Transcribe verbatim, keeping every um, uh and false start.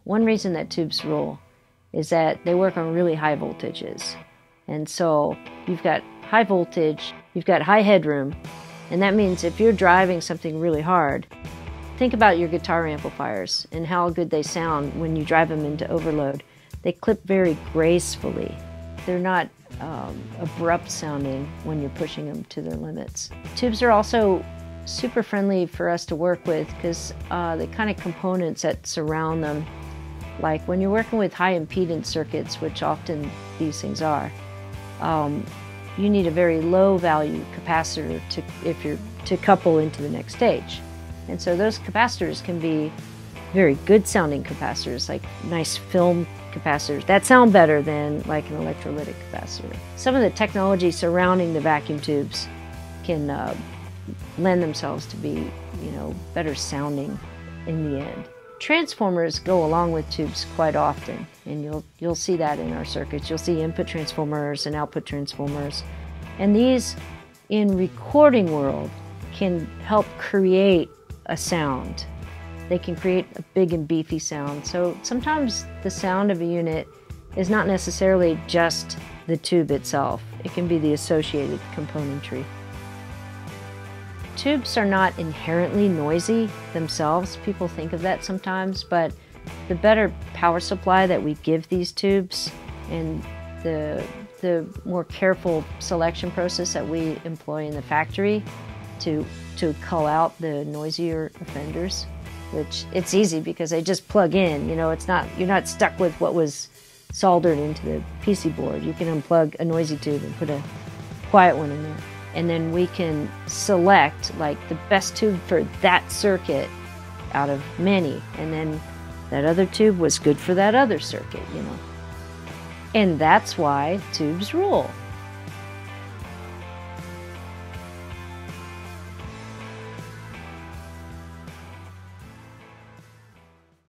One reason that tubes rule is that they work on really high voltages. And so you've got high voltage, you've got high headroom, and that means if you're driving something really hard, think about your guitar amplifiers and how good they sound when you drive them into overload. They clip very gracefully. They're not um, abrupt sounding when you're pushing them to their limits. Tubes are also super friendly for us to work with because uh, the kind of components that surround them, like when you're working with high impedance circuits, which often these things are, um, you need a very low value capacitor to, if you're, to couple into the next stage. And so those capacitors can be very good sounding capacitors, like nice film capacitors that sound better than like an electrolytic capacitor. Some of the technology surrounding the vacuum tubes can uh, lend themselves to be, you know, better sounding in the end. Transformers go along with tubes quite often, and you'll you'll see that in our circuits. You'll see input transformers and output transformers, and these in recording world can help create a sound. They can create a big and beefy sound. So sometimes the sound of a unit is not necessarily just the tube itself. It can be the associated componentry. Tubes are not inherently noisy themselves. People think of that sometimes, but the better power supply that we give these tubes and the, the more careful selection process that we employ in the factory to, to cull out the noisier offenders, which it's easy because they just plug in, you know, it's not, you're not stuck with what was soldered into the P C board. You can unplug a noisy tube and put a quiet one in there. And then we can select like the best tube for that circuit out of many. And then that other tube was good for that other circuit, you know. And that's why tubes rule.